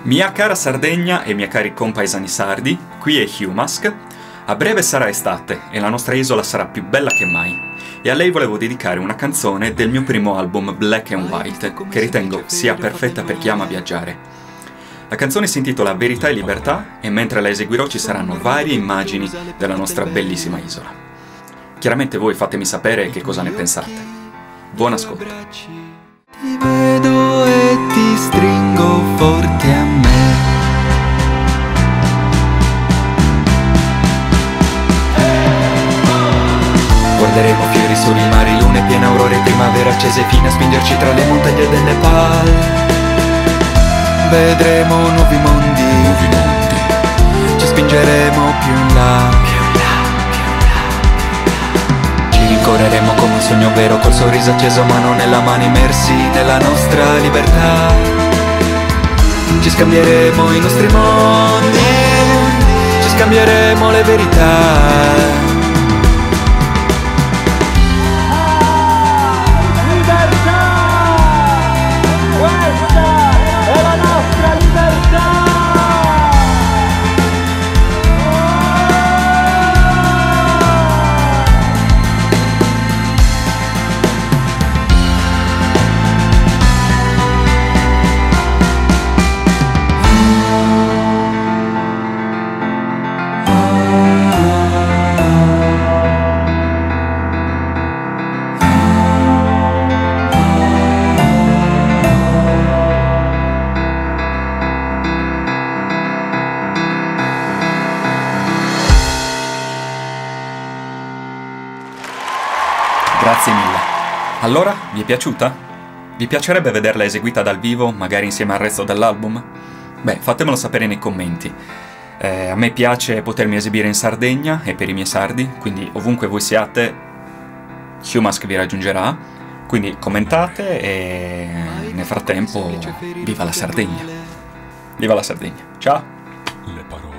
Mia cara Sardegna e miei cari compaesani sardi, qui è Humask. A breve sarà estate e la nostra isola sarà più bella che mai. E a lei volevo dedicare una canzone del mio primo album Black and White, che ritengo sia perfetta per chi ama viaggiare. La canzone si intitola Verità e Libertà e mentre la eseguirò ci saranno varie immagini della nostra bellissima isola. Chiaramente voi fatemi sapere che cosa ne pensate. Buon ascolto. Ti vedo e ti stringo forte a me. Guarderemo fiori soli mari, lune, piena aurore, primavera accese fino a spingerci tra le montagne del Nepal. Vedremo nuovi mondi, ci spingeremo più in là. Ci rincorreremo come un sogno vero, col sorriso acceso, mano nella mano, immersi nella nostra libertà. Ci scambieremo i nostri mondi, ci scambieremo le verità. Grazie mille. Allora, vi è piaciuta? Vi piacerebbe vederla eseguita dal vivo, magari insieme al resto dell'album? Beh, fatemelo sapere nei commenti. A me piace potermi esibire in Sardegna e per i miei sardi, quindi ovunque voi siate, Humask vi raggiungerà. Quindi commentate e nel frattempo, viva la Sardegna! Viva la Sardegna! Ciao!